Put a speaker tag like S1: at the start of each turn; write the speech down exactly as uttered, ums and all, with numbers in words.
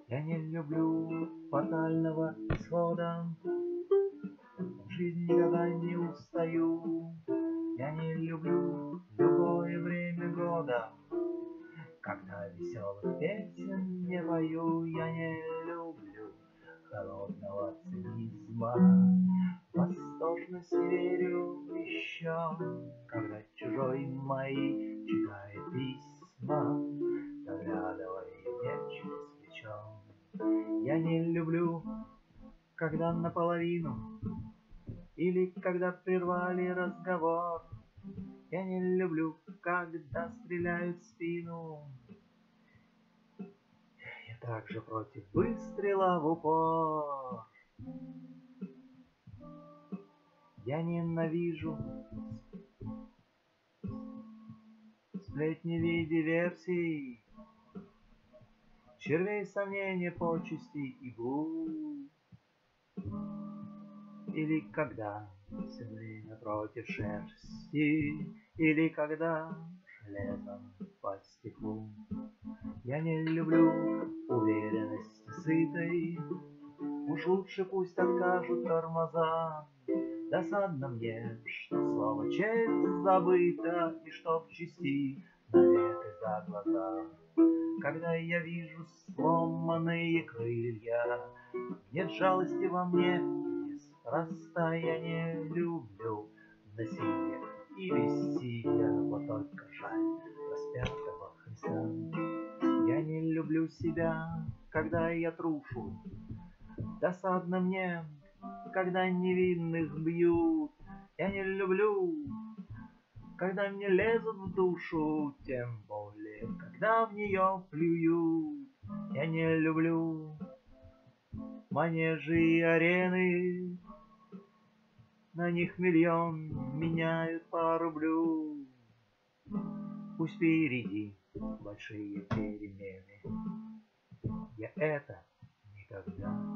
S1: Я не люблю фатального исхода, в жизни никогда не устаю. Я не люблю любое время года, когда веселых песен не пою. Я не люблю холодного цинизма, восторженности верю еще, когда чужой мои читает письма, заглядывая мне через плечо. Я не люблю, когда наполовину или когда прервали разговор. Я не люблю, когда стреляют в спину. Я также против выстрела в упор. Я ненавижу сплетни в виде версий, червей сомнения, почести и глуп. Или когда все время против шерсти, или когда железом по стеклу. Я не люблю уверенности сытой, уж лучше пусть откажут тормоза. Досадно мне, что слово честь забыто, и что в чести наветы за глаза. Когда я вижу сломанные крылья, нет жалости во мне, неспроста. Я не люблю насилие и бессилие, вот только жаль распятого Христа. Я не люблю себя, когда я трушу, досадно мне, когда невинных бьют. Я не люблю, когда мне лезут в душу, тем более, когда в нее плюют. Я не люблю манежи и арены, на них миллион меняют по рублю. Пусть впереди большие перемены, я это никогда